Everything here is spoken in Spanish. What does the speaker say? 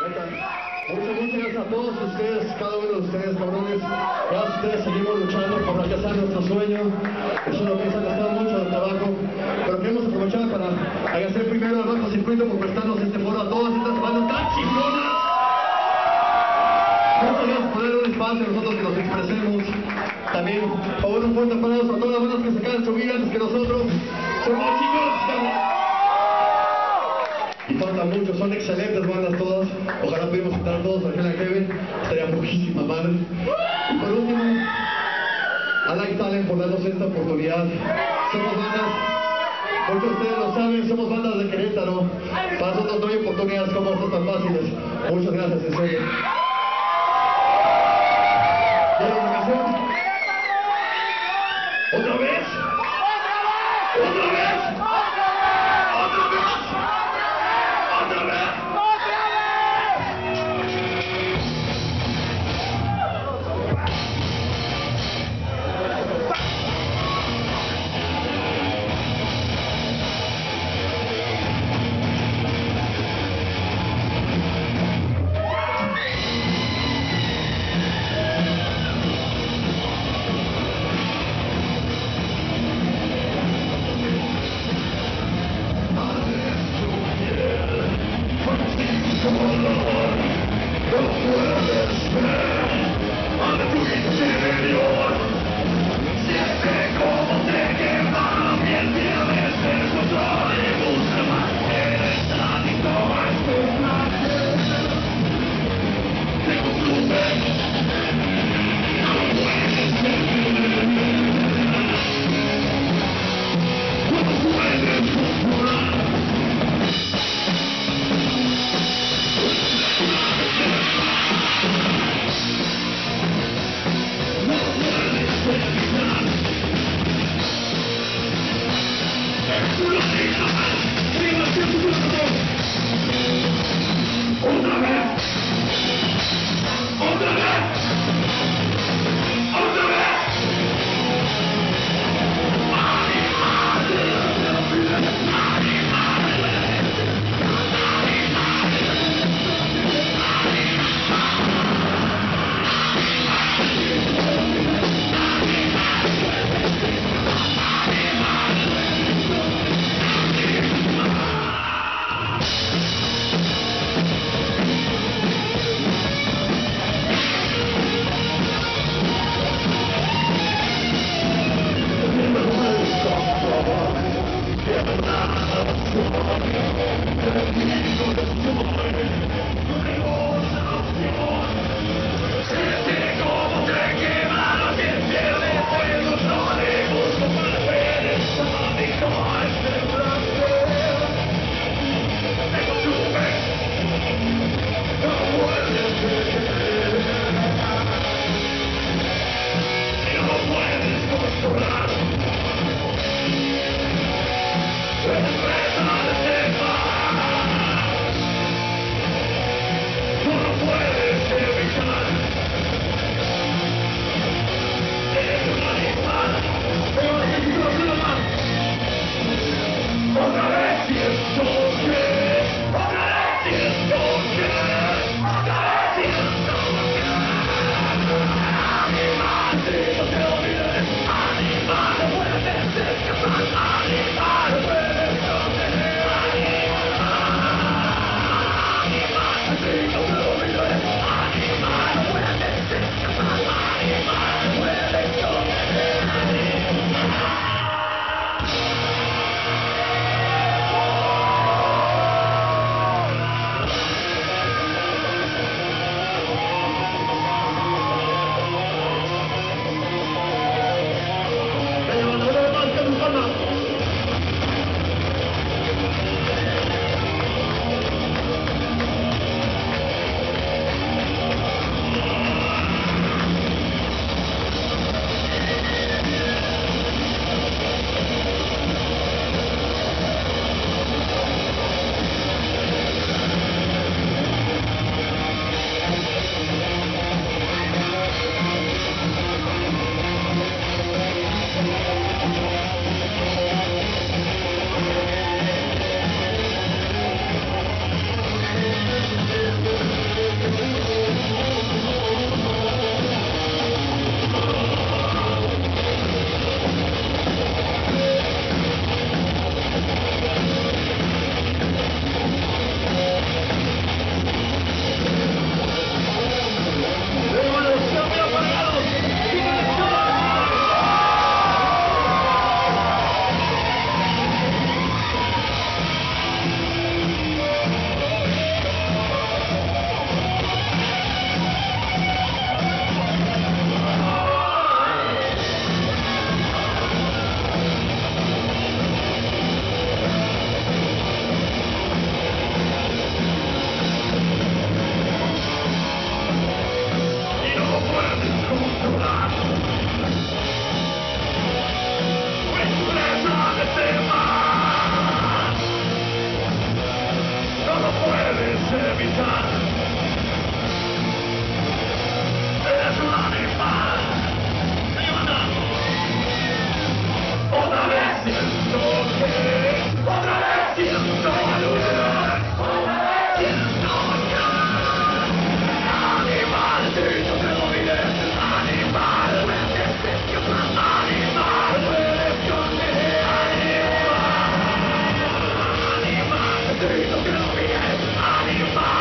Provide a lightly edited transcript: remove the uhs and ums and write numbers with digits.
Muchas gracias a todos ustedes, cada uno de ustedes, cabrones. Gracias a ustedes, seguimos luchando por alcanzar nuestro sueño. Eso no piensa gastar mucho de trabajo, pero queremos aprovechar para agradecer primero al Bajo Circuito por prestarnos este foro a todas estas bandas tan chingonas. Muchas gracias por dar un espacio a nosotros que nos expresemos. También, por favor, un fuerte aplauso a todas las bandas que se acaban de subir antes que nosotros. Son más chingones, cabrón. Y falta mucho, son excelentes bandas todas. Ojalá pudiéramos estar todos aquí en la Kevin. Estaría muchísima madre. Y por último, a Like Talent por darnos esta oportunidad. Somos bandas, muchos de ustedes lo saben, somos bandas de Querétaro. Para nosotros no hay oportunidades como estas tan fáciles. Muchas gracias, en serio. ¿Quieren una canción? ¿Otra vez? ¿Otra vez? ¿Otra vez? mitad. Eres un animal. Otra vez siento que, otra vez siento alucinar, otra vez siento que, animal, si yo te lo diré, animal, puedes decir animal, puedes conseguir animal, si yo te lo diré, animal.